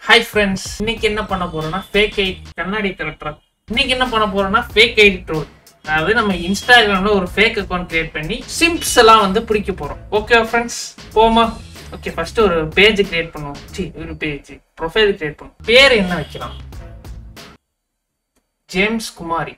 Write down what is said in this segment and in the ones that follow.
Hi friends, இன்னைக்கு என்ன பண்ண போறோம்னா fake ID கண்ணாடி கலெக்டர். இன்னைக்கு என்ன பண்ண போறோம்னா fake ID troll. அதாவது நம்ம இன்ஸ்டாகிராம்ல ஒரு fake account create பண்ணி simps எல்லாம் வந்து பிடிக்க போறோம். ஓகே friends, போமா. ஓகே ஃபர்ஸ்ட் ஒரு பேஜ் கிரியேட் பண்ணுவோம். ஒரு பேஜ் ப்ரொஃபைல் கிரியேட் பண்ணுவோம். பேர் என்ன வைக்கலாம்? ஜேம்ஸ் குமாரி,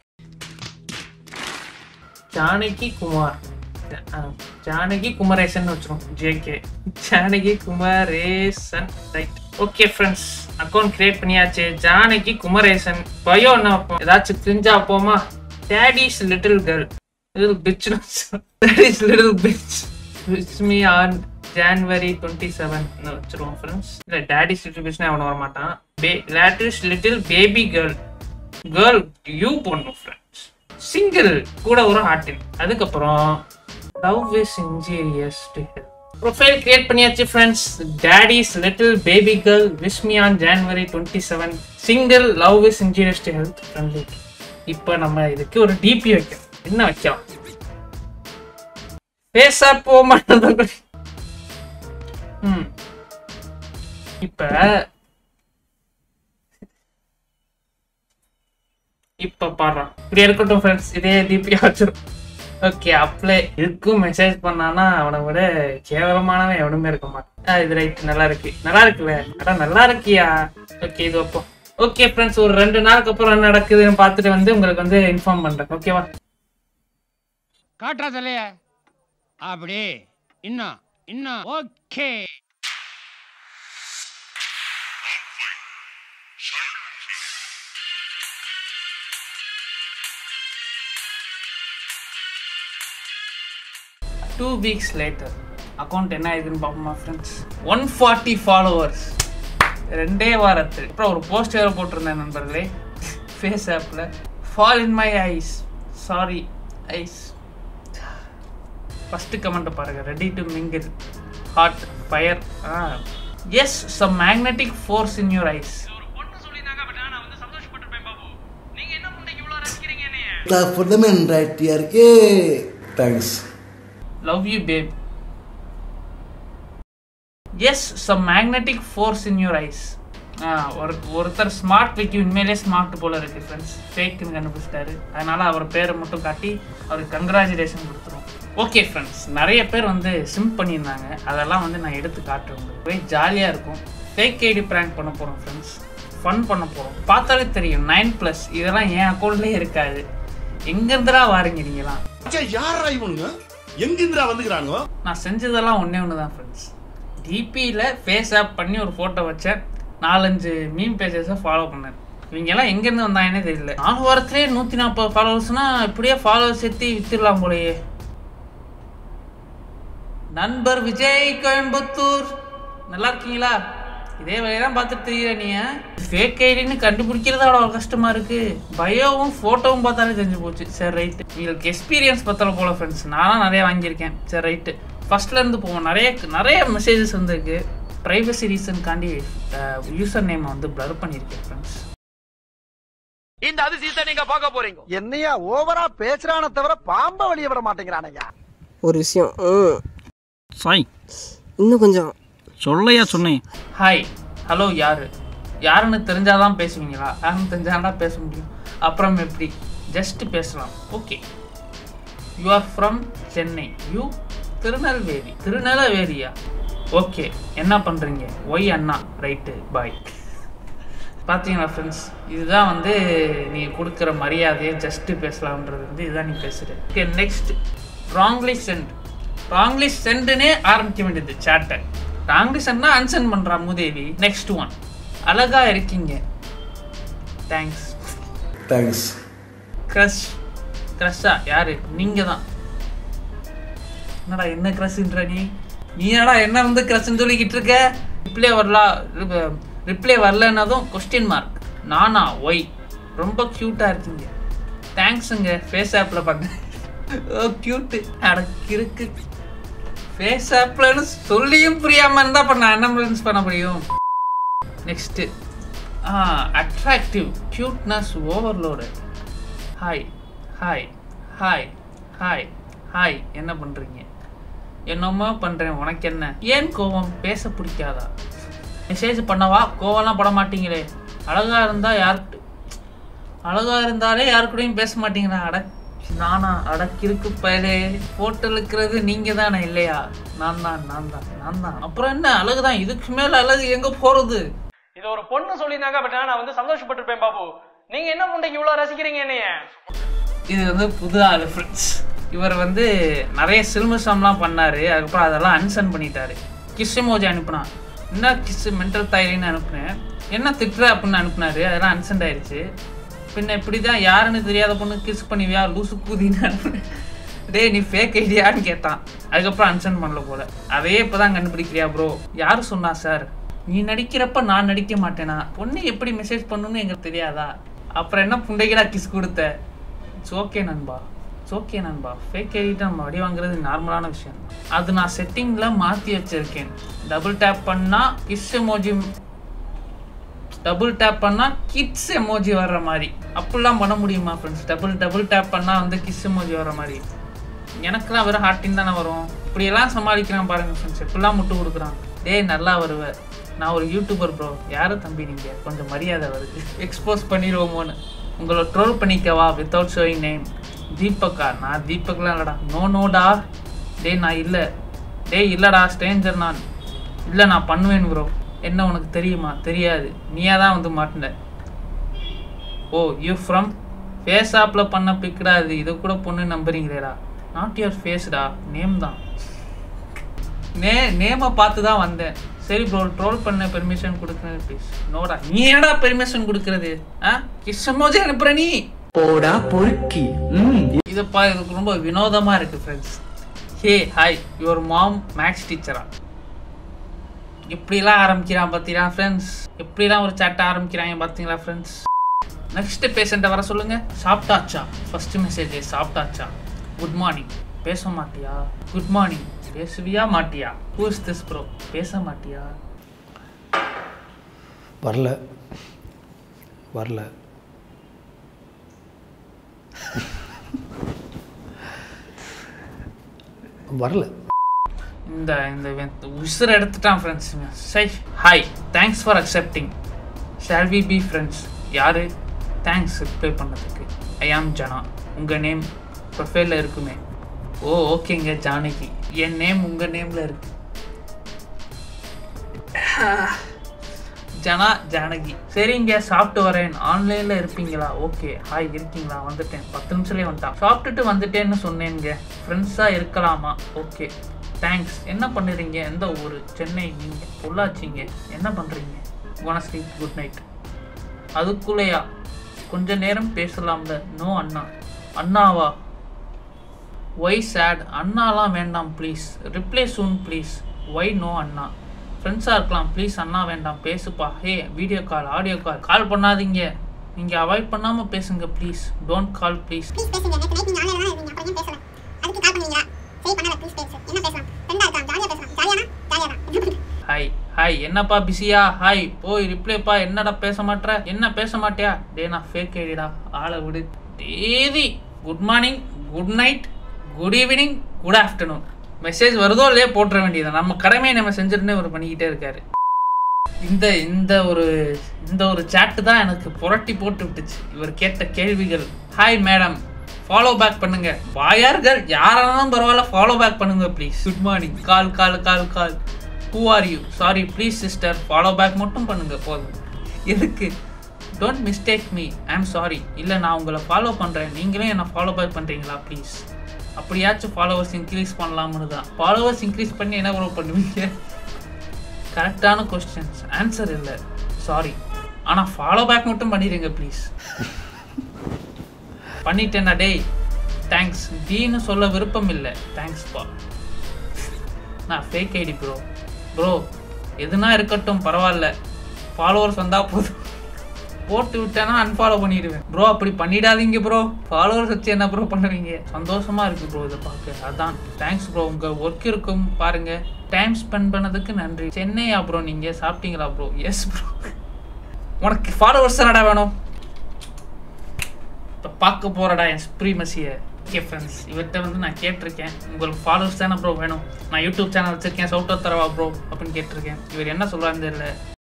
ஜானகி குமார், ஜானகி குமரேசன் வச்சிரும். JK Janaki Kumaresan, right. Okay friends, account create பண்ணியாச்சு. ஜானகி குமரேசன். பயோ என்ன வைப்போம்? ஏதாச்சும் கிரிஞ்சா போமா? Daddy's little girl, little bitch, daddy's little bitch wish me on January 27 வச்சிருவோம் ஃப்ரெண்ட்ஸ். இல்ல டேடிஸ் லிட்டில் பிட்ச்னா அவன் வர மாட்டான். Latest little baby girl, girl you போடணும் ஃப்ரெண்ட்ஸ். சிங்கிள் கூட ஒரு ஹார்டின். அதுக்கப்புறம் love is injurious to health. Profile create பண்ணியாச்சு friends. Daddy's little baby girl wish me on January 27, single, love is injurious to health, friendly. இப்போ நம்ம இதுக்கு ஒரு டிபி வைக்கலாம். என்ன வைக்கலாம்? பேச போக மாட்டேன். இப்ப பாரு, இப்படி இருக்கட்டும் ஃப்ரெண்ட்ஸ். இதே டிபி வச்சிரும். Okay, apply. இதுக்கும் மெசேஜ் பண்ணானா அவனை விட கேவலமானவன் எவனுமே இருக்க மாட்டான். இது ரைட், நல்லா இருக்கு, நல்லா இருக்குல்ல? அதான் நல்லா இருக்கியா? ஓகே, இது வைப்போம். ஓகே ஃப்ரெண்ட்ஸ், ஒரு 2 நாளுக்கு அப்புறம் என்ன நடக்குதுன்னு பார்த்துட்டு வந்து உங்களுக்கு வந்து இன்ஃபார்ம் பண்றேன். ஓகேவா? காட்டுறா தலைய அப்படி இன்னும் இன்னும். Okay, Two weeks later, account என்ன ஆயிடுதுன்னு பார்ப்போமா ஃப்ரெண்ட்ஸ்? 140 ஃபாலோவர்ஸ் 2 வாரத்தில். அப்புறம் ஒரு போஸ்ட் வேறு போட்டிருந்தேன் நண்பர்களே ஃபேஸ் ஆப்பில். Fall in my eyes, sorry eyes. First comment பாருங்க. Ready to mingle, hot, fire. Yes, some magnetic force in your eyes. Love you babe. Yes, some magnetic force in your eyes. ஒருத்தர் smart Vicky உண்மையிலே smart போல இருக்கு friends. ஃபேக்னு கண்டுபிடிச்சிட்டாரு. அதனால அவர் பேரை மட்டும் காட்டி அவருக்கு கங்க்ராச்சுலேஷன் கொடுத்துருவோம். ஓகே ஃப்ரெண்ட்ஸ், நிறைய பேர் வந்து சிம் பண்ணியிருந்தாங்க. அதெல்லாம் வந்து நான் எடுத்து காட்டுறேன் உங்களுக்கு. போய் ஜாலியாக இருக்கும். ஃபேக் ஐடி ப்ராங்க் பண்ண போகிறோம் ஃப்ரெண்ட்ஸ். ஃபன் பண்ண போகிறோம். பார்த்தாலே தெரியும் 9+. இதெல்லாம் என் அக்கௌண்ட்லேயே இருக்காது. எங்கேருந்துடா வாரீங்க நீங்களாம்? யாரா இவனுங்க? எங்கிருந்துடா வந்துக்கிறானுங்க? நான் செஞ்சதெல்லாம் ஒன்றே ஒன்று தான் ஃப்ரெண்ட்ஸ். டிபியில் ஃபேஸ் ஆப் பண்ணி ஒரு ஃபோட்டோ வச்சேன். 4-5 மீம் பேஜஸை ஃபாலோ பண்ணேன். இவங்கெல்லாம் எங்கேருந்து வந்தாங்கன்னே தெரியல. 4 வாரத்திலே 140 ஃபாலோவர்ஸ்னா இப்படியே ஃபாலோவர்ஸ் சேர்த்து வித்துடலாம் போலயே. நண்பர் விஜய் கோயம்புத்தூர், நல்லா இருக்கீங்களா? இதே வேலையெல்லாம் பார்த்துட்டு தெரியல. நீங்கள் ஃபேக் ஐடின்னு கண்டுபிடிக்கிறதா அவ்வளோ கஷ்டமாக இருக்குது. பயோவும் ஃபோட்டோவும் பார்த்தாலே தெரிஞ்சு போச்சு. சரி ரைட்டு, உங்களுக்கு எக்ஸ்பீரியன்ஸ் பத்தல போல ஃப்ரெண்ட்ஸ். நானும் நிறைய வாங்கியிருக்கேன். சரி ரைட்டு, ஃபர்ஸ்ட்லேருந்து போவோம். நிறைய மெசேஜஸ் வந்துருக்கு. ப்ரைவசி ரீசன்காண்டி யூசர் நேம் வந்து பிளர் பண்ணியிருக்கேன் ஃப்ரெண்ட்ஸ். இந்த அதிசயத்தை நீங்க பார்க்க போறீங்க. என்னையா ஓவரா பேசுறானே தவிர பாம்ப வெளிய விட மாட்டேங்கிறானயா. ஒரு விஷயம் சாய், இன்னும் கொஞ்சம் சொல்லையா சொன்னேன். ஹாய், ஹலோ, யாருன்னு தெரிஞ்சாதான் பேசுவீங்களா? யாருன்னு தெரிஞ்சாண்டா பேச முடியும். அப்புறம் எப்படி ஜஸ்ட் பேசலாம். Okay, you are from Chennai, you திருநெல்வேலியா? ஓகே, என்ன பண்ணுறீங்க? ஒய் அண்ணா, ரைட்டு, பாய். பார்த்தீங்களா ஃப்ரெண்ட்ஸ், இதுதான் வந்து நீங்கள் கொடுக்குற மரியாதையை ஜஸ்ட்டு பேசலாம்ன்றது வந்து இதுதான் நீ பேசுகிற. ஓகே, நெக்ஸ்ட் ராங்லி சென்டுன்னே ஆரம்பிக்க வேண்டியது சேட்டை. ராங்லி சென்ட்னா அன்சென்ட் பண்ணுறான் மூதேவி. நெக்ஸ்ட் ஒன், அழகா இருக்கீங்க, தேங்க்ஸ். க்ரஷ்ஷா? யாரு? நீங்கள் தான். என்னடா என்ன க்ரஷ்ன்ற நீ என்னடா என்ன வந்து க்ரஷ்ன்னு சொல்லிக்கிட்டு இருக்க? ரிப்ளை வரலன்னதும் கொஸ்டின் மார்க். நானா? ஒய், ரொம்ப க்யூட்டாக இருக்கீங்க, தேங்க்ஸுங்க. ஃபேஸ் ஆப்பில் பண்ண க்யூட்டு அடக்கு இருக்கு. ஃபேஸ் ஆப்லன்னு சொல்லியும் புரியாமல் இருந்தால் இப்போ நான் என்ன பண்ண முடியும்? Next attractive, cuteness overload. Hi, என்ன பண்ணுறீங்க? என்னமோ பண்ணுறேன், உனக்கு என்ன? ஏன் கோவம்? பேச பிடிக்காதா? மெசேஜ் பண்ணவா கோவம்லாம் பட மாட்டீங்களே, அழகாக இருந்தாலே யாருக்கூடையும் பேச மாட்டீங்களா? நானா அடக்கிருக்கு பயலே, போட்டோ இருக்கிறது நீங்கள் தானே இல்லையா? நான் தான். அப்புறம் என்ன அழகுதான், இதுக்கு மேலே அழகு எங்கே போகிறது? இது ஒரு பொண்ணு சொல்லியிருந்தாங்க, பட் நான் வந்து சந்தோஷப்பட்டிருப்பேன் பாபு. நீங்க என்ன பண்றீங்க, இவ்வளவு ரசிக்கிறீங்க என்னைய? இது வந்து புது ஆளு ஃப்ரெண்ட்ஸ். இவர் வந்து நிறைய சில்மிசம்லாம் பண்ணாரு, அதுக்கப்புறம் அதெல்லாம் அன்சென்ட் பண்ணிட்டாரு. கிஸ் எமோஜி அனுப்புனா, என்ன கிஸ் மென்டல் தாயிரின்னு அனுப்புனேன், என்ன திட்டுற அப்படின்னு அனுப்புனாரு, அதெல்லாம் அன்சென்ட் ஆயிடுச்சு. பின்ன இப்படி தான் யாருன்னு தெரியாத பொண்ணு கிஸ் பண்ணுவியா லூசு கூதின்னு அனுப்புனேன். டே நீ ஃபேக் ஐடியான்னு கேட்டான், அதுக்கப்புறம் அன்சென்ட் பண்ணல போல. அதையே இப்போ தான் கண்டுபிடிக்கிறியா ப்ரோ? யார் சொன்னா சார்? நீ நடிக்கிறப்ப நான் நடிக்க மாட்டேனா? பொண்ணு எப்படி மெசேஜ் பண்ணணும்னு எங்களுக்கு தெரியாதா? அப்புறம் என்ன புண்டைகடா கிஸ் கொடுத்த? இட்ஸ் ஓகே நண்பா, ஃபேக் ஐடிட்டு நம்ம வடி வாங்குறது நார்மலான விஷயம். அது நான் செட்டிங்கில் மாற்றி வச்சுருக்கேன். டபுள் டேப் பண்ணால் கிஸ் எமோஜி, டபுள் டேப் பண்ணால் கிட்ஸ் எமோஜி வர்ற மாதிரி. அப்படிலாம் பண்ண முடியுமா ஃப்ரெண்ட்ஸ்? டபுள் டேப் பண்ணால் வந்து கிஸ் எமோஜி வர்ற மாதிரி. எனக்குலாம் வெறும் ஹார்ட்டின் தானே வரும். இப்படியெல்லாம் சமாளிக்கிறான் பாருங்கள் ஃப்ரெண்ட்ஸ், எப்படிலாம் முட்டு கொடுக்குறான். டேய் நல்லா வருவேன், நான் ஒரு யூடியூபர் ப்ரோ. யாரும் தம்பி நீங்கள், கொஞ்சம் மரியாதை வருது. எக்ஸ்போஸ் பண்ணிடுவோமோன்னு உங்களை ட்ரோல் பண்ணிக்கவா வித்தவுட் ஷோயிங் நேம்? தீபக்கா? நான் தீபக்லாம் இல்லைடா. நோடா. டேய் நான் இல்லை. டேய் இல்லைடா, ஸ்ட்ரேஞ்சர் நான் இல்லை, நான் பண்ணுவேன் ப்ரோ. என்ன உனக்கு தெரியுமா? தெரியாது, நீயா தான் வந்து மாட்டின. ஓ யூ ஃப்ரம் ஃபேஸ் ஆப்பில் பண்ண பிக்டா இது? இதை கூட பொண்ணு நம்புறீங்களேடா? நாட் யுவர் ஃபேஸ்டா, நேம் தான். நேமை பார்த்து தான் வந்தேன். சரி ப்ரோ, ட்ரோல் பண்ண பெர்மிஷன் கொடுக்குறது ப்ளீஸ். நோடா, நீ என்னடா பெர்மிஷன் கொடுக்கறது? கிஸ் எமோஜி அனுப்புற நீ? போடா பொறுக்கி. இதுப்பா இதுக்கு ரொம்ப வினோதமாக இருக்குது friends. Hey hi, your mom maths டீச்சரா? இப்படிலாம் ஆரம்பிக்கிறான் பார்த்தீங்களா ஃப்ரெண்ட்ஸ்? எப்படிலாம் ஒரு சேட்டை ஆரம்பிக்கிறாங்க பார்த்தீங்களா ஃப்ரெண்ட்ஸ்? நெக்ஸ்ட் பேஷண்ட்டை வர சொல்லுங்கள். சாப்பிட்டாச்சா? ஃபஸ்ட்டு மெசேஜ் சாப்பிட்டாச்சா? Good morning. பேச மாட்டியா? Good morning. பேசுவியா மாட்டியா? Who is this bro? பேச மாட்டியா? வரல. இந்த உசுரை எடுத்துட்டான் ஃப்ரெண்ட்ஸ். சை hi, thanks for accepting. Shall we be friends? யாரு? தேங்க்ஸ் ரிப்ளை பண்ணதுக்கு. ஐ ஆம் ஜனா. உங்கள் நேம் ப்ரொஃபைலில் இருக்குமே. ஓ ஓகேங்க ஜானகி. என் நேம் உங்கள் நேமில் இருக்கு. ஜானகி. சரிங்க, சாப்பிட்டு வரேன். ஆன்லைனில் இருப்பீங்களா? ஓகே. ஹாய், இருக்கீங்களா? வந்துட்டேன், 10 நிமிஷத்துலேயே வந்துட்டான். சாப்பிட்டுட்டு வந்துட்டேன்னு சொன்னேங்க. ஃப்ரெண்ட்ஸாக இருக்கலாமா? Okay thanks. என்ன பண்ணுறீங்க? எந்த ஊர்? சென்னை. நீங்கள்? பொள்ளாச்சிங்க. என்ன பண்ணுறீங்க? வணக்கம், குட் நைட். அதுக்குள்ளேயா? கொஞ்ச நேரம் பேசலாம்ல? நோ அண்ணா. அண்ணாவா? Why chat? அண்ணாலாம் வேண்டாம் please. Reply soon please. Why no அண்ணா? ஃப்ரெண்ட்ஸாக இருக்கலாம் ப்ளீஸ், அண்ணா வேண்டாம். பேசுப்பா. ஹே வீடியோ கால், ஆடியோ கால் பண்ணாதீங்க. நீங்கள் அவாய்ட் பண்ணாமல் பேசுங்க please. Don't call please. Hi என்னப்பா பிஸியா? ஹாய் போய் ரிப்ளைப்பா. என்னடா பேச மாட்டேற? என்ன பேச மாட்டியா? டே நான் ஃபேக் ஐடிடா, ஆளை விடு. டேதி good morning, good night, good evening, good afternoon message வருதோ இல்லையே போட்டுற வேண்டியது. நம்ம கடமையை நம்ம செஞ்சுட்டுனே ஒரு பண்ணிக்கிட்டே இருக்காரு. இந்த ஒரு சாட்டு தான் எனக்கு புரட்டி போட்டு விட்டுச்சு. இவர் கேட்ட கேள்விகள். ஹாய் மேடம், ஃபாலோ பேக் பண்ணுங்க. பாயார்கள் யாராலும் பரவாயில்ல, ஃபாலோ பேக் பண்ணுங்க please. Good morning. Call. Who are you? Sorry please sister, follow back மட்டும் பண்ணுங்க போதும். எதுக்கு? Don't mistake me, I am sorry. இல்லை நான் உங்களை ஃபாலோ பண்ணுறேன், நீங்களும் என்னை ஃபாலோ பேக் பண்ணுறீங்களா ப்ளீஸ்? அப்படியாச்சும் ஃபாலோவர்ஸ் இன்க்ரீஸ் பண்ணலாம்னு தான். ஃபாலோவர்ஸ் இன்க்ரீஸ் பண்ணி என்ன ப்ரோ பண்ணுவீங்க? கரெக்டான கொஸ்டின்ஸ், ஆன்சர் இல்லை, சாரி. ஆனால் ஃபாலோ பேக் மட்டும் பண்ணிடுங்க ப்ளீஸ். பண்ணிட்டேன்னா டேய் தேங்க்ஸ். டீன்னு சொல்ல விருப்பம் இல்லை, தேங்க்ஸ்ப்பா. நான் ஃபேக் ஐடி ப்ரோ. எதுனா இருக்கட்டும் பரவாயில்ல, ஃபாலோவர்ஸ் வந்தால் போதும். போட்டு விட்டேன்னா அன்ஃபாலோ பண்ணிடுவேன் ப்ரோ. அப்படி பண்ணிடாதீங்க ப்ரோ. ஃபாலோவர்ஸ் வச்சு என்ன ப்ரோ பண்ணுவீங்க? சந்தோஷமாக இருக்குது ப்ரோ இதை பார்க்க. அதான் தேங்க்ஸ் ப்ரோ. உங்கள் ஒர்க் இருக்கும் பாருங்கள். டைம் ஸ்பெண்ட் பண்ணதுக்கு நன்றி. சென்னையா ப்ரோ? நீங்கள் சாப்பிட்டீங்களா ப்ரோ? Yes bro. உனக்கு ஃபாலோவர்ஸ் தானடா வேணும்? இப்போ பார்க்க போகிறடா என் சுப்ரீமசியை. ஓகே ஃப்ரெண்ட்ஸ், இவர்கிட்ட நான் கேட்டிருக்கேன், உங்களுக்கு ஃபாலோவர்ஸ் தானே ப்ரோ வேணும், நான் யூடியூப் சேனல் வச்சுருக்கேன், சவுட் தரவா ப்ரோ அப்படின்னு கேட்டிருக்கேன். இவர் என்ன சொல்கிறாருன்னு தெரியல.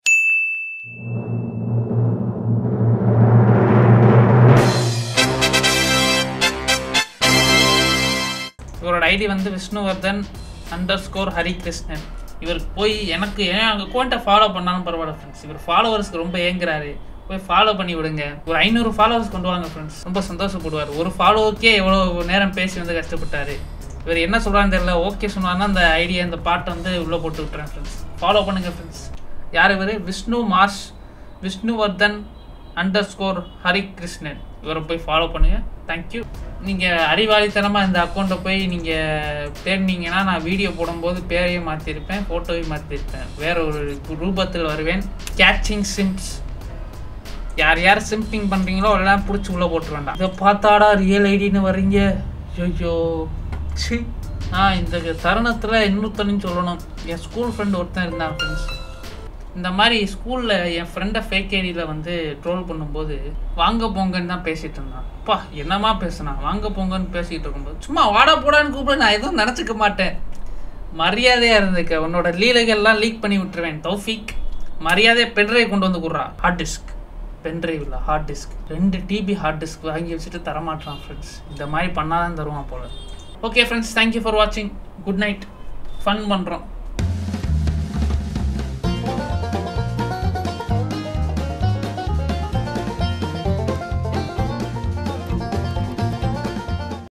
ஐடி வந்து விஷ்ணுவர்தன் _ஹரிகிருஷ்ணன். இவர் போய் எனக்கு ஏன் அக்கௌண்ட்டை ஃபாலோ பண்ணாலும் பரவாயில்ல ஃப்ரெண்ட்ஸ். இவர் ஃபாலோவர்ஸ்க்கு ரொம்ப ஏங்குறாரு. போய் ஃபாலோ பண்ணி விடுங்க. ஒரு 500 ஃபாலோவர்ஸ் கொண்டு வாங்க ஃப்ரெண்ட்ஸ். ரொம்ப சந்தோஷப்படுவார். ஒரு ஃபாலோவருக்கே எவ்வளோ நேரம் பேசி வந்து கஷ்டப்பட்டார். இவர் என்ன சொல்கிறான்னு தெரியல. ஓகே சொன்னார்னா அந்த ஐடியா இந்த பாட்டை வந்து உள்ளே போட்டு விட்டுறேன் ஃப்ரெண்ட்ஸ். ஃபாலோ பண்ணுங்கள் ஃப்ரெண்ட்ஸ். யார் இவர்? விஷ்ணுவர்தன் _ஹரிகிருஷ்ணன். இவரை போய் ஃபாலோ பண்ணுங்கள். தேங்க்யூ. நீங்கள் அறிவாளித்தனமாக இந்த அக்கௌண்ட்டை போய் நீங்கள் தேடினீங்கன்னா நான் வீடியோ போடும்போது பேரையும் மாற்றிருப்பேன், ஃபோட்டோவையும் மாற்றிருப்பேன். வேற ஒரு ரூபத்தில் வருவேன். Catching Sims. யார் சிம்பிங் பண்ணுறீங்களோ எல்லாம் பிடிச்சி உள்ளே போட்டு வேண்டாம். இதை பார்த்தாடா ரியல் ஐடின்னு வர்றீங்க. ஐயோ சி. இந்த தருணத்தில் இன்னொருத்தனையும் சொல்லணும். என் ஸ்கூல் ஃப்ரெண்டு ஒருத்தன் இருந்தான் ஃப்ரெண்ட்ஸ். இந்த மாதிரி ஸ்கூலில் என் ஃப்ரெண்டை ஃபேக் ஐடியில் வந்து ட்ரோல் பண்ணும்போது வாங்க போங்கன்னு தான் பேசிகிட்டு இருந்தான். அப்பா என்னமா பேசுனான். வாங்க போங்கன்னு பேசிகிட்டு இருக்கும்போது சும்மா வாடா போடான்னு கூப்பிட நான் எதுவும் நினச்சிக்க மாட்டேன். மரியாதையாக இருந்துக்க. உன்னோட லீலைகள்லாம் லீக் பண்ணி விட்டுருவேன் தௌஃபிக். மரியாதையை பென்ட்ரைவ் கொண்டு வந்து கொடுறா. Hard disk. பென்ட்ரைவ் இல்லை hard disk. 2 TB hard disk வாங்கி வச்சுட்டு தரமாட்டான் ஃப்ரெண்ட்ஸ். இந்த மாதிரி பண்ணாதான் தருவான் போல். ஓகே ஃப்ரெண்ட்ஸ், தேங்க்யூ ஃபார் வாட்சிங். Good night. ஃபன் பண்ணுறோம்.